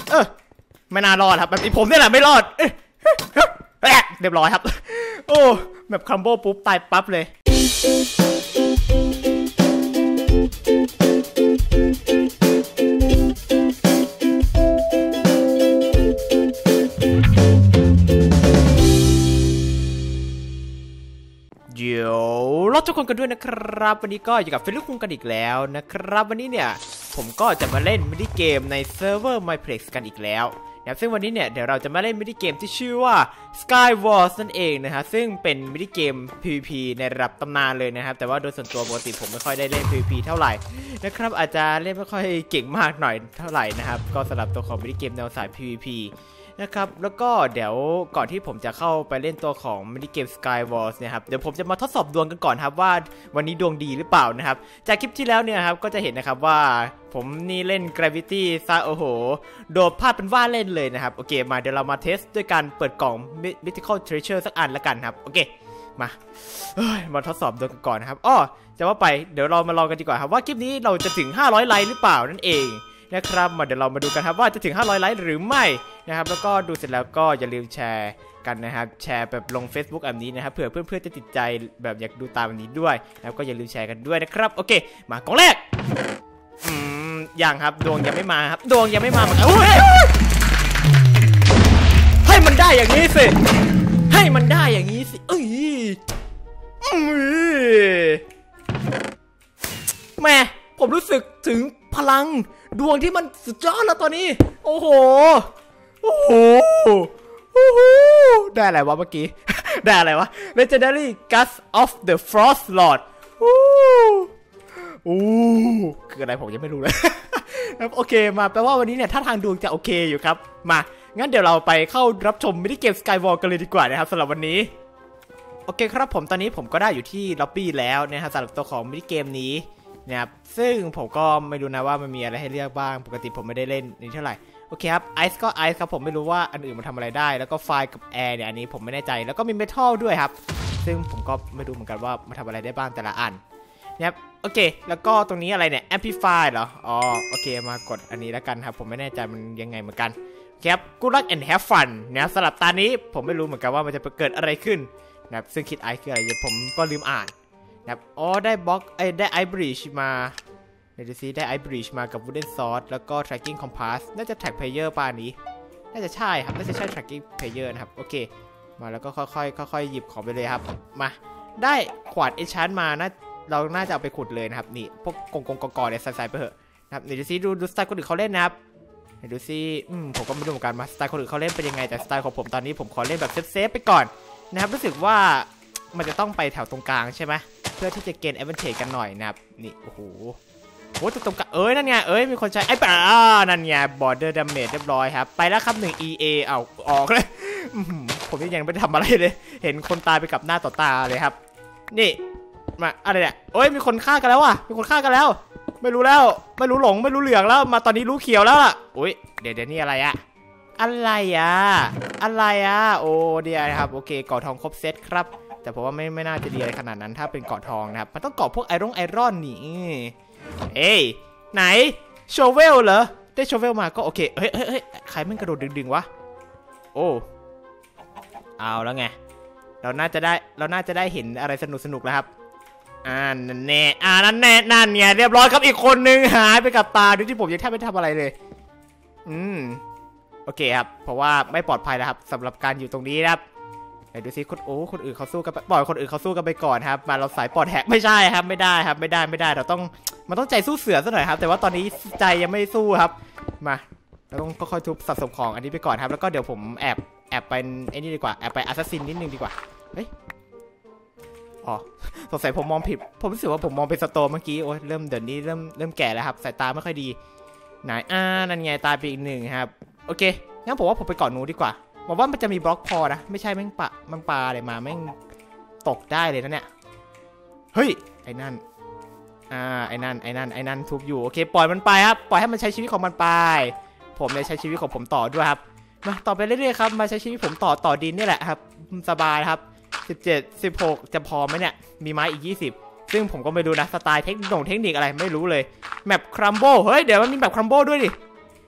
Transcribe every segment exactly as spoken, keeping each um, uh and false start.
เออไม่น่ารอดครับแบบนี้ผมเนี่ยแหละไม่รอดเรียบร้อยครับโอ้แบบคัมโบปุ๊บตายปั๊บเลยเดี๋ยวเราทุกคนกันด้วยนะครับวันนี้ก็อยู่กับเฟลิปคุงกันอีกแล้วนะครับวันนี้เนี่ยผมก็จะมาเล่นมินิเกมในเซิร์ฟเวอร์ Mineplex กันอีกแล้วนะซึ่งวันนี้เนี่ยเดี๋ยวเราจะมาเล่นมินิเกมที่ชื่อว่า Sky Wars นั่นเองนะฮะซึ่งเป็นมินิเกม พี วี พี ในระดับตำนานเลยนะครับแต่ว่าโดยส่วนตัวปกติผมไม่ค่อยได้เล่น พี วี พี เท่าไหร่นะครับอาจจะเล่นไม่ค่อยเก่งมากหน่อยเท่าไหร่นะครับก็สำหรับตัวของมินิเกมแนวสาย พี วี พีนะครับแล้วก็เดี๋ยวก่อนที่ผมจะเข้าไปเล่นตัวของมินิเกม Sky Wars เนี่ยครับเดี๋ยวผมจะมาทดสอบดวงกันก่อนครับว่าวันนี้ดวงดีหรือเปล่านะครับจากคลิปที่แล้วเนี่ยครับก็จะเห็นนะครับว่าผมนี่เล่น Gravity ซะโอ้โหโดดพลาดเป็นว่าเล่นเลยนะครับโอเคมาเดี๋ยวเรามาเทสด้วยการเปิดกล่อง Mythical Treasure สักอันละกันครับโอเคมาเฮ้ยมาทดสอบดวงกันก่อนนะครับอ้อจะว่าไปเดี๋ยวเรามาลองกันดีกว่าครับว่าคลิปนี้เราจะถึงห้าร้อยไลค์หรือเปล่านั่นเองนะครับมาเดี๋ยวเรามาดูกันครับว่าจะถึงห้าร้อยไลค์หรือไม่นะครับแล้วก็ดูเสร็จแล้วก็อย่าลืมแชร์กันนะครับแชร์แบบลง Facebook แบบนี้นะครับเผื่อเพื่อนๆจะติดใจแบบอยากดูตามแบบนี้ด้วยนะครับก็อย่าลืมแชร์กันด้วยนะครับโอเคมากล่องแรกอืมยังครับดวงยังไม่มาครับดวงยังไม่มาเหมือนกันให้มันได้อย่างนี้สิให้มันได้อย่างนี้สิเอ้ยแม่ผมรู้สึกถึงพลังดวงที่มันสุดยอดแล้วตอนนี้โอ้โหโอ้โหโอ้โหได้อะไรวะเมื่อกี้ได้อะไรวะ Legendary Gust of the Frost Lord โอ้โหคืออะไรผมยังไม่รู้เลยโอเคมาแปลว่าวันนี้เนี่ยถ้าทางดวงจะโอเคอยู่ครับมางั้นเดี๋ยวเราไปเข้ารับชมมินิเกม Sky Wars กันเลยดีกว่านะครับสำหรับวันนี้โอเคครับผมตอนนี้ผมก็ได้อยู่ที่ล็อบบี้แล้วนะครับสำหรับตัวของมินิเกมนี้นะครับซึ่งผมก็ไม่รู้นะว่ามันมีอะไรให้เลือกบ้างปกติผมไม่ได้เล่นนี่เท่าไหร่โอเคครับไอซ์ก็ไอซ์ครับผมไม่รู้ว่าอันอื่นมันทำอะไรได้แล้วก็ไฟกับแอร์เนี่ยอันนี้ผมไม่แน่ใจแล้วก็มีเมทัลด้วยครับซึ่งผมก็ไม่รู้เหมือนกันว่ามันทำอะไรได้บ้างแต่ละอันนะครับโอเคแล้วก็ตรงนี้อะไรเนี่ย amplify เหรออ๋อโอเคมากดอันนี้แล้วกันครับผมไม่แน่ใจมันยังไงเหมือนกันครับ good luck and have fun นะสำหรับตานี้ผมไม่รู้เหมือนกันว่ามันจะเกิดอะไรขึ้นนะครับซึ่งคิดไอซ์คืออะไรผมก็ลืมอ่านนะครับอ๋อได้บล็อกไอ้ได้ไอบริดจ์มาเดี๋ยวดูซิได้ไอบริดจ์มากับ wooden sword แล้วก็ tracking compass น่าจะ track player ป่านี้น่าจะใช่ครับน่าจะใช่ tracking player นะครับโอเคมาแล้วก็ค่อยๆค่อยๆหยิบของไปเลยครับมาได้ขวาน enchant มาน่าเราน่าจะเอาไปขุดเลยนะครับนี่พวกกงกงกกเนี่ยใส่ๆไปเถอะนะครับเดี๋ยวดูซิดูดูสไตล์คนอื่นเขาเล่นนะครับเดี๋ยวดูซิอืมผมก็ไม่รู้เหมือนกันมาสไตล์คนอื่นเขาเล่นเป็นยังไงแต่สไตล์ของผมตอนนี้ผมขอเล่นแบบเซฟๆไปก่อนนะครับรู้สึกว่ามันจะต้องไปแถวตรงกลางใช่ไหมเพื่อที่จะเกณฑ์ advantage กันหน่อยนะครับนี่โอ้โหโอ้ตรงกลางเอ้ยนั่นไงเอ้ยมีคนใช้ไอ้ป่านั่นไง border damage เรียบร้อยครับไปแล้วครับหนึ่ง อี เอ เอาออกเลยผมยังไม่ได้ทำอะไรเลยเห็นคนตายไปกับหน้าต่อตาเลยครับนี่มาอะไรเนี่ยเอ้ยมีคนฆ่ากันแล้วว่ะมีคนฆ่ากันแล้วไม่รู้แล้วไม่รู้หลงไม่รู้เหลืองแล้วมาตอนนี้รู้เขียวแล้วล่ะอุ้ยเดี๋ยวเดี๋ยวนี่อะไรอะอะไรอะอะไรอะโอ้เดียวนะครับโอเคก่อทองครบเซตครับแต่ผมว่าไม่ไม่น่าจะดีอะไรขนาดนั้นถ้าเป็นเกาะทองนะครับมันต้องเกาะพวกไอรอนไอรอนนี่เอ้ยไหนโชเวลเหรอได้โชเวลมาก็โอเคเฮ้ยเฮ้ยเฮ้ยใครมันกระโดดดึงๆวะโอ้เอาแล้วไงเราน่าจะได้เราน่าจะได้เห็นอะไรสนุกสนุกแล้วครับอ่านั่นแน่อ่านั่นแน่นั่นไงเรียบร้อยครับอีกคนนึงหายไปกับตาโดยที่ผมยังแทบไม่ทำอะไรเลยอืมโอเคครับเพราะว่าไม่ปลอดภัยแล้วครับสำหรับการอยู่ตรงนี้นะครับไหนดูซิคนโอ้คนอื่นเขาสู้กันปล่อยคนอื่นเขาสู้กันไปก่อนครับมาเราสายปอดแหกไม่ใช่ครับไม่ได้ครับไม่ได้ไม่ได้เราต้องมันต้องใจสู้เสือซะหน่อยครับแต่ว่าตอนนี้ใจยังไม่สู้ครับมาเราต้องค่อยๆทุบสะสมของอันนี้ไปก่อนครับแล้วก็เดี๋ยวผมแอบแอบไปไอ้นี่ดีกว่าแอบไปแอสซัสซินนิดนึงดีกว่าเฮ้ยอ๋อสงสัยผมมองผิดผมรู้สึกว่าผมมองเป็นสโตเมื่อกี้โอ้ยเริ่มเดี๋ยวนี้เริ่มเริ่มแก่แล้วครับสายตาไม่ค่อยดีไหนอ่านั่นไงตายไปอีกหนึ่งครับโอเคงั้นผมว่าผมไปเกาะนู้นดีกว่าบอกว่ามันจะมีบล็อกพอนะไม่ใช่แม่งปะมันปลาอะไรมาแม่งตกได้เลยนะเนี่ยเฮ้ยไอ้นั่นอ่าไอ้นั่นไอ้นั่นไอ้นั่นทุบอยู่โอเคปล่อยมันไปครับปล่อยให้มันใช้ชีวิตของมันไปผมเลยใช้ชีวิตของผมต่อด้วยครับมาต่อไปเรื่อยๆครับมาใช้ชีวิตผมต่อต่อดินนี่แหละครับสบายครับสิบเจ็ด สิบหกจะพอไหมเนี่ยมีไม้อีกยี่สิบซึ่งผมก็ไม่รู้นะสไตล์เทคนิคเทคนิคอะไรไม่รู้เลยแมปครัมโบเฮ้ยเดี๋ยวมันมีแมปครัมโบด้วยดิ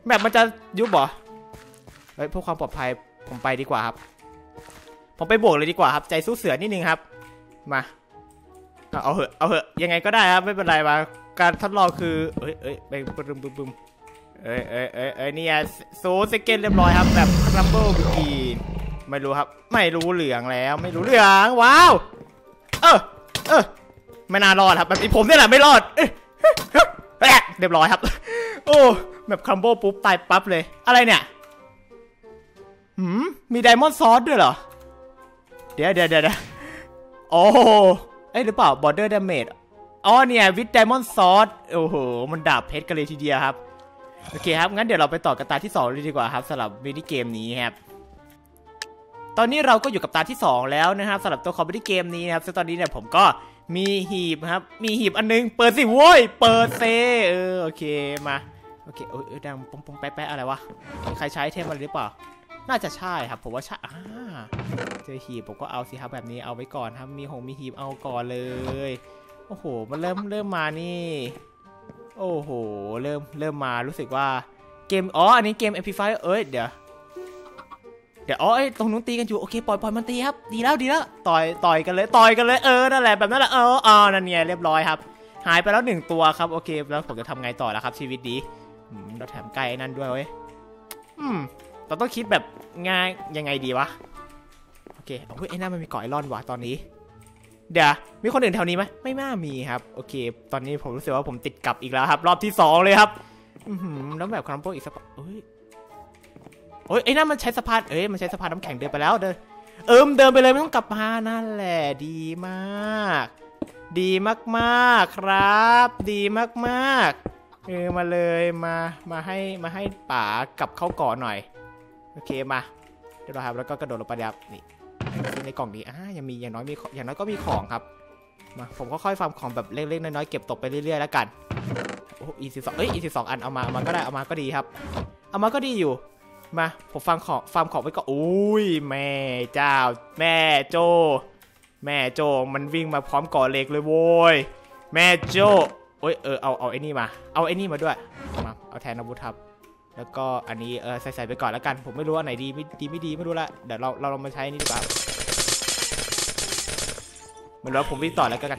แบบมันจะยุบเหรอเฮ้ยเพื่อความปลอดภัยผมไปดีกว่าครับผมไปบวกเลยดีกว่าครับใจสู้เสือนิดนึงครับมาเอาเหอะเอาเหอะยังไงก็ได้ครับไม่เป็นไรมาการทดลองคือเอ้ยเอ้ยไปบึมบึมบึมเอ้ยเอ้ยเอ้ยเอ้ยนี่โซเซเกนเรียบร้อยครับแบบครัมเบิลบิกีไม่รู้ครับไม่รู้เหลืองแล้วไม่รู้เหลืองว้าวเออเออไม่น่ารอดครับแบบนี้ผมเนี่ยแหละไม่รอดเอ้ยเรียบร้อยครับโอ้แบบครัมเบิลปุ๊บตายปั๊บเลยอะไรเนี่ยหืมมีไดมอนด์ซอสด้วยเหรอเดี๋ยวเดี๋ยวเดี๋ยวโอ้เอ้ยหรือเปล่า border damage อ๋อเนี่ยวิดไดมอนด์ซอสโอ้โหมันดาบเพชรกันเลยทีเดียวครับโอเคครับงั้นเดี๋ยวเราไปต่อกับตาที่สองเลยดีกว่าครับสำหรับมินิเกมนี้ครับตอนนี้เราก็อยู่กับตาที่สองแล้วนะครับสำหรับตัวคอมมินิเกมนี้นะครับซึ่งตอนนี้เนี่ยผมก็มีหีบครับมีหีบอันนึงเปิดสิโว้ยเปิดเซเออโอเคมาโอเคเออดังปงปงแป๊ะๆอะไรวะใครใช้เทมอะไรหรือเปล่าน่าจะใช่ครับผมว่าใช่เจอหีบผมก็เอาสิครับแบบนี้เอาไว้ก่อนครับมีหงมีหีบเอาก่อนเลยโอ้โหมันเริ่มเริ่มมานี่โอ้โหเริ่มเริ่มมารู้สึกว่าเกมอ๋ออันนี้เกม Amplify เอ้ยเดี๋ยวเดี๋ยวอ๋อไอ้ตรงนู้นตีกันอยู่โอเคปล่อยปล่อยมันตีครับดีแล้วดีแล้วต่อยต่อยกันเลยต่อยกันเลยเออนั่นแหละแบบนั้นแหละเอออ๋อนั่นไงเรียบร้อยครับหายไปแล้วหนึ่งตัวครับโอเคแล้วผมจะทำไงต่อแล้วครับชีวิตดีเราแถมไก่นั่นด้วยเว้ยอืมเราต้องคิดแบบง่ายยังไงดีวะโอเคเฮ้ยไอ้นั่นมันมีเกาะไอรอนว่ะตอนนี้เดี๋ยวมีคนอื่นแถวนี้ไหมไม่น่ามีครับโอเคตอนนี้ผมรู้สึกว่าผมติดกับอีกแล้วครับรอบที่สองเลยครับอืมแล้วแบบครัมโบอีกสักเอ้ยโอ้ยไอ้นั่นมันใช้สะพานเอ้ยมันใช้สะพานน้ำแข็งเดินไปแล้วเดินเอิมเดินไปเลยไม่ต้องกลับมานั่นแหละดีมากดีมากๆครับดีมากๆเออมาเลยมามาให้มาให้ป๋ากลับเข้าก่อนหน่อยโอเคมาเดี๋ยวเราครับแล้วก็กระโดดลงไปครับนี่ในกล่องนี้อ่ายังมีอย่างน้อยมีอย่างน้อยก็มีของครับมาผมก็ค่อยฟาร์มของแบบเล็กๆน้อยๆเก็บตกไปเรื่อยๆแล้วกันโอ้อีสิบสองเอ้ยอีสิบสองอันเอามาเอามาก็ได้เอามาก็ดีครับเอามาก็ดีอยู่มาผมฟาร์มของฟาร์มของไว้ก็อุ้ยแม่เจ้าแม่โจแม่โจมันวิ่งมาพร้อมก่อเหล็กเลยโว้ยแม่โจโอ้ยเออเอาเอาไอ้นี่มาเอาไอ้นี่มาด้วยมาเอาแทนอาวุธครับแล้วก็อันนี้เออใส่ๆไปก่อนแล้วกันผมไม่รู้ว่าไหนดีไม่ดีไม่ดีไม่รู้ละเดี๋ยวเราเราลองมาใช้นี่ดีกว่าเหมือนว่าผมวิ่งต่อแล้วกัน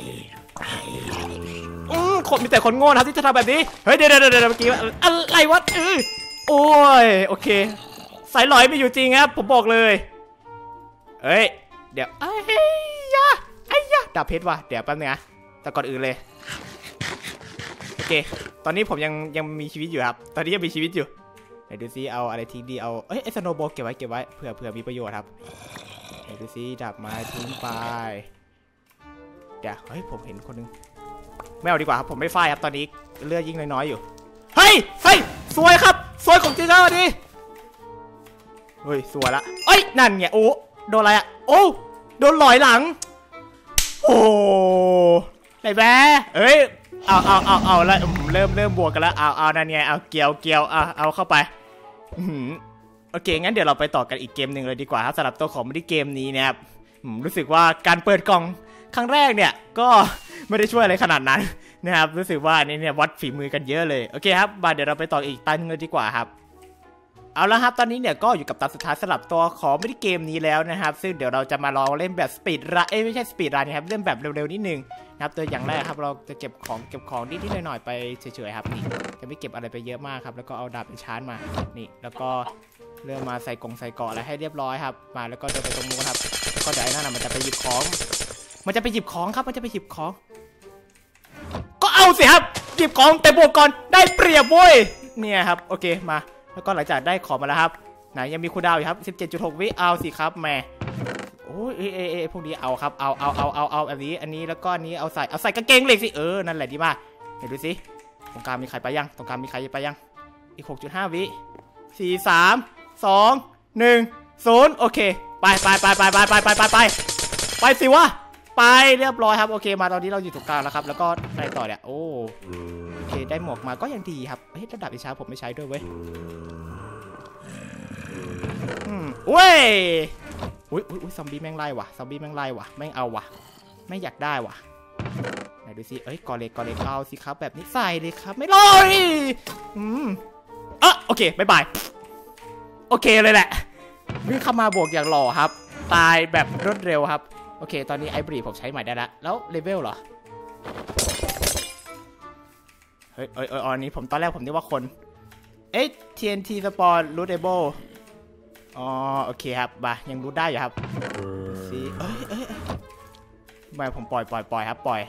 อืมคนมีแต่คนโง่นะที่จะทำแบบนี้เฮ้ยเดี๋ยวเดี๋ยวเดี๋ยวเมื่อกี้อะไรวะเออโอ้ยโอเคสายลอยไม่อยู่จริงครับผมบอกเลยเฮ้ยเดี๋ยวไอ้ยะไอ้ยะดาบเพชรว่ะเดี๋ยวแป๊บนึงนะแต่ก่อนอื่นเลยโอเคตอนนี้ผมยังยังมีชีวิตอยู่ครับตอนนี้ยังมีชีวิตอยู่ไหนดูซิเอาอะไรทิ้งดีเอาเอ้ยไอสโนว์บอลเก็บไว้เก็บไว้เผื่อเผื่อมีประโยชน์ครับไหนดูซิดาบไม้ทิ้งไปเดี๋ยวเฮ้ยผมเห็นคนนึงไม่เอาดีกว่าครับผมไม่ไฟครับตอนนี้เลือดยิ่งน้อยๆอยู่เฮ้ยเฮ้ยสวยครับสวยของจริงแล้วดิเฮ้ยสวยละเอ้ยนั่นไงโอ้โดนอะไรอะโอ้โดนหลอยหลังโอ้ไหนแบ๊เอ้ยเอาเอาเอาเอาแล้วเริ่มเริ่มบวกกันแล้วเอาเอานั่นไงเอาเกี่ยวเกี่ยวเอาเอาเข้าไปโอเคงั้นเดี๋ยวเราไปต่อกันอีกเกมหนึ่งเลยดีกว่าครับสำหรับตัวของมินิเกมนี้นะครับรู้สึกว่าการเปิดกล่องครั้งแรกเนี่ยก็ไม่ได้ช่วยอะไรขนาดนั้นนะครับรู้สึกว่านี่เนี่ยวัดฝีมือกันเยอะเลยโอเคครับมาเดี๋ยวเราไปต่ออีกตาหนึ่งเลยดีกว่าครับเอาละครับตอนนี้เนี่ยก็อยู่กับตาสุดท้ายสำหรับตัวของมินิเกมนี้แล้วนะครับซึ่งเดี๋ยวเราจะมาลองเล่นแบบสปีดรันเอ้ยไม่ใช่สปีดรันนะครับเล่นแบบเร็วๆนิดนึงนะครับตัวอย่างแรกครับเราจะเก็บของเก็บของนิดๆหน่อยๆไปเฉยๆครับนี่จะไม่เก็บอะไรไปเยอะมากครับแล้วก็เอาดาบเป็นชาร์จมานี่แล้วก็เริ่มมาใส่กงใส่เกาะอะไรให้เรียบร้อยครับมาแล้วก็เดินไปตรงนู้นครับก็เดี๋ยวไอ้นั่นมันจะไปหยิบของมันจะไปหยิบของครับมันจะไปหยิบของก็เอาสิครับหยิบของแต่บวกก่อนได้เปรียบเว้ยเนี่ยครับโอเคมาแล้วก็หลังจากได้ของมาแล้วครับไหนยังมีคูลดาวน์อยู่ครับ สิบเจ็ดจุดหก วิเอาสิครับแม่โอ้ยเอเอเอพวกนี้เอาครับเอาเอาเอาเอาเอาแบบนี้อันนี้แล้วก็อันนี้เอาใส่เอาใส่กางเกงเหล็กสิเออนั่นแหละดีมากเดี๋ยวดูสิตรงกลางมีใครไปยังตรงกลางมีใครไปยังอีก หกจุดห้า วิสี่ สาม สอง หนึ่ง ศูนย์โอเคไปไปไปไปไปไปไปไปไปไปสิวะไปเรียบร้อยครับโอเคมาตอนนี้เราอยู่ตรงกลางแล้วครับแล้วก็ไปต่อเนี่ยโอ้โอเคได้หมวกมาก็ยังดีครับเฮ้ยระดับอิชาผมไม่ใช้ด้วยเว้ยอืมเว้ยอุ้ยอุ้ยซอมบี้แม่งไล่ว่ะซอมบี้แม่งไล่ว่ะแม่งเอาว่ะไม่อยากได้ว่ะไหนดูสิเอ้ยกอเล็กกอเล็กเอาสิครับแบบนี้ใส่เลยครับไม่ลอยอืมเออโอเคบายบายโอเคเลยแหละวิ่งเข้ามาบวกอย่างหล่อครับตายแบบรวดเร็วครับโอเคตอนนี้ไอบรีผมใช้ใหม่ได้แล้วแล้วเลเวลเหรอเฮ้ยเอ้ยเอ้ยอันนี้ผมตอนแรกผมนึกว่าคนเอ๊ะ ที เอ็น ที Spawn Rootable อ๋อโอเคครับมายังรูทได้อยู่ครับสิเอ้ยเอ้ยไม่ผมปล่อยปล่อยปล่อยครับปล่อย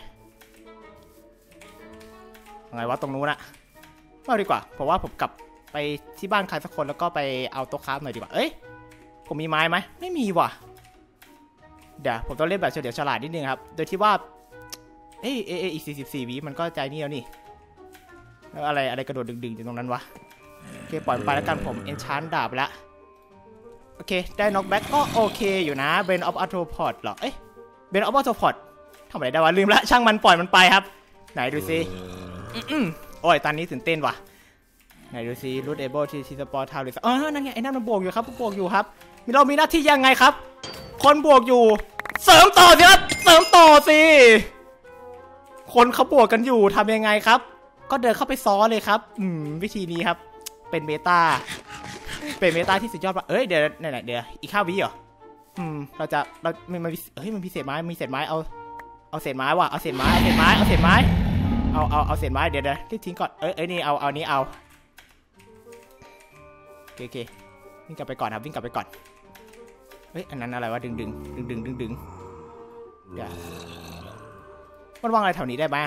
ไงวะตรงนู้นอะมาดีกว่าเพราะว่าผมกลับไปที่บ้านใครสักคนแล้วก็ไปเอาโต๊ะคราฟหน่อยดีกว่าเอ้ยผมมีไม้ไหมไม่มีว่ะเดี๋ยวผมต้องเล่นแบบเฉลียวฉลาดนิดนึงครับโดยที่ว่าเอ้ยเอ้ยอีกสี่สิบสี่วิมันก็ใจนี่แล้วนี่แล้วอะไรอะไรกระโดดดึงๆอยู่ตรงนั้นวะโอเคปล่อยไปแล้วกันผมเอนชานดาบแล้วโอเคได้น็อกแบ็กก็โอเคอยู่นะเบนออฟอัลโทพอดหรอเอ้ยเบนออฟอัลโทพอดทำอะไรได้วะลืมละช่างมันปล่อยมันไปครับไหนดูซิโอ้ยตอนนี้ตื่นเต้นว่ะไหนดูซิรูทเอเบิลที่ที่สปอร์ตทาวน์เลยเออนั่นไงไอ้นั่นมันบวกอยู่ครับบวกอยู่ครับมีเรามีหน้าที่ยังไงครับคนบวกอยู่เสริมต่อสิครับเสริมต่อสิคนเขาบวกกันอยู่ทำยังไงครับก็เดินเข้าไปซ้อเลยครับอืมวิธีนี้ครับเป็นเมตาเป็นเมตาที่สุดยอดว่ะเอ้ยเดี๋ยวไหนๆเดี๋ยวอีกห้าวิเหรออืมเราจะเรามันมันเฮ้ยมันมีเศษไม้มีเศษไม้เอาเอาเศษไม้ว่ะเอาเศษไม้เอาเศษไม้เอาเศษไม้เอาเอาเอาเศษไม้เดี๋ยวเดี๋ยวรีบทิ้งก่อนเอ้ยเอ้ยนี่เอาเอานี้เอาโอเคโอเควิ่งกลับไปก่อนครับวิ่งกลับไปก่อนเฮ้ยอันนั้นอะไรวะดึงดึงดึงดึงดึงดึงเดี๋ยวมันวางอะไรแถวนี้ได้ไหม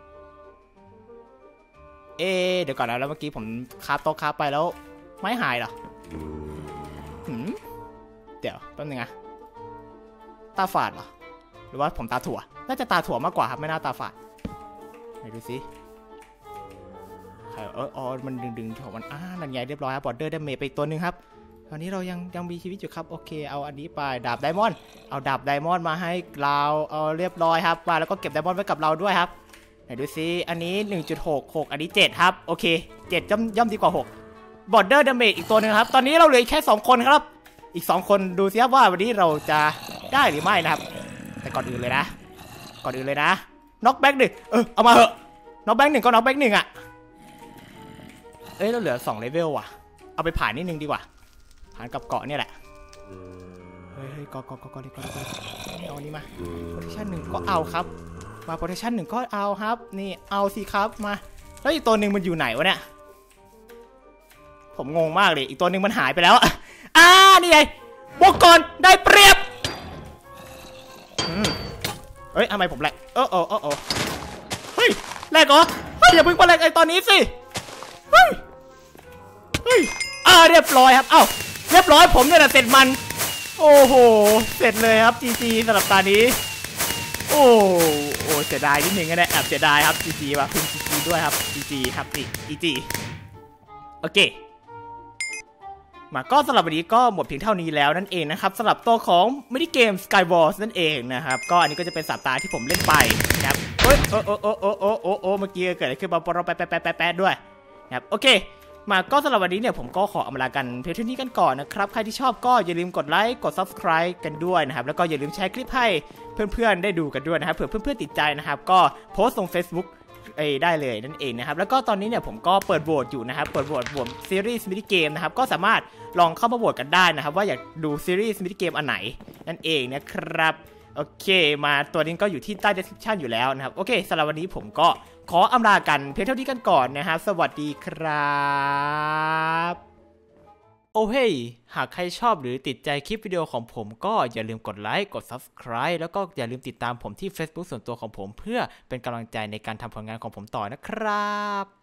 เอเดี๋ยวก่อนนะแล้วเมื่อกี้ผมคาบโต๊ะคาบไปแล้วไม้หายเหรอหืมเดี๋ยวแป๊บนึงอะตาฝาดเหรอหรือว่าผมตาถั่วน่าจะตาถั่วมากกว่าครับไม่น่าตาฝาดไหนดูสิใครเอออ๋อมันดึงดึงของมันอ่านั่นไงเรียบร้อยครับบอร์เดอร์ได้เมย์ไปตัวหนึ่งครับตอนนี้เรายังยังมีชีวิตอยู่ครับโอเคเอาอันนี้ไปดาบไดมอนด์เอาดาบไดมอนด์มาให้เราเอาเรียบร้อยครับมาแล้วก็เก็บไดมอนด์ไว้กับเราด้วยครับไหนดูซิอันนี้ หนึ่งจุดหกหก อันนี้เจ็ดครับโอเคเจ็ดย่อมย่อมดีกว่าหกบอร์เดอร์ดาเมจอีกตัวนึงครับตอนนี้เราเหลือแค่สองคนครับอีกสองคนดูซิครับว่าวันนี้เราจะได้หรือไม่นะครับแต่ก่อนอื่นเลยนะก่อนอื่นเลยนะน็อกแบ็กหนึ่งเออเอามาเหอะน็อกแบ็กหนึ่งก็น็อกแบ็กหนึ่งอ่ะเอ้ยเราเหลือสองเลเวลว่ะเอาไปผ่านนิดนึงดีกว่าผ่านกับเกาะเนี่ยแหละเฮ้ยเกาะเกาะเกาะเกาะดีกว่าเอาอันนี้มาโพเทชั่นหนึ่งก็เอาครับมาโพเทชั่นหนึ่งก็เอาครับนี่เอาสิครับมาแล้วอีกตัวหนึ่งมันอยู่ไหนวะเนี่ยผมงงมากเลยอีกตัวหนึ่งมันหายไปแล้วอ่านี่ไงบวกก่อนได้เปรียบอืมเฮ้ยทำไมผมแหลกเออเออเออเออเฮ้ยแหลกเหรอเฮ้ยอย่าเพิ่งไปแหลกไอ้ตอนนี้สิเฮ้ยเฮ้ยอ่าเรียบร้อยครับเอ้าเรียบร้อยผมเนี่ยนะเสร็จมันโอ้โหเสร็จเลยครับจีจีสำหรับตานี้โอ้โอ้เสียดายนิดนึงก็ได้แอบเสียดายครับจีจีว่ะคุณจีจีด้วยครับจีจีครับนี่จีจีโอเคมาก็สำหรับวันนี้ก็หมดเพียงเท่านี้แล้วนั่นเองนะครับสำหรับตัวของมินิเกม Skywars นั่นเองนะครับก็อันนี้ก็จะเป็นสัปดาห์ที่ผมเล่นไปนะครับโอ้ยโอ้โอ้โอ้โอ้โอ้โอ้โอ้เมื่อกี้เกิดอะไรขึ้นมาปรแปะแปะแปะแปะด้วยนะครับโอเคมาก็สำหรับวันนี้เนี่ยผมก็ขออำลากันเพียงเท่านี้กันก่อนนะครับใครที่ชอบก็อย่าลืมกดไลค์กด ซับสไครบ์ กันด้วยนะครับแล้วก็อย่าลืมแชร์คลิปให้เพื่อนๆได้ดูกันด้วยนะครับเผื่อเพื่อนๆติดใจนะครับก็โพสต์ลง Facebookเอ้ได้เลยนั่นเองนะครับแล้วก็ตอนนี้เนี่ยผมก็เปิดโหวตอยู่นะครับเปิดโหวตโหวตซีรีส์มินิเกมนะครับก็สามารถลองเข้ามาโหวตกันได้นะครับว่าอยากดูซีรีส์มินิเกมอันไหนนั่นเองนะครับโอเคมาตัวนี้ก็อยู่ที่ใต้ description อยู่แล้วนะครับโอเคสำหรับวันนี้ผมก็ขออำลากันเพียงเท่านี้กันก่อนนะครับสวัสดีครับโอ้เฮ้ยหากใครชอบหรือติดใจคลิปวิดีโอของผมก็อย่าลืมกดไลค์กด ซับสไครบ์ แล้วก็อย่าลืมติดตามผมที่ Facebook ส่วนตัวของผมเพื่อเป็นกำลังใจในการทำผลงานของผมต่อนะครับ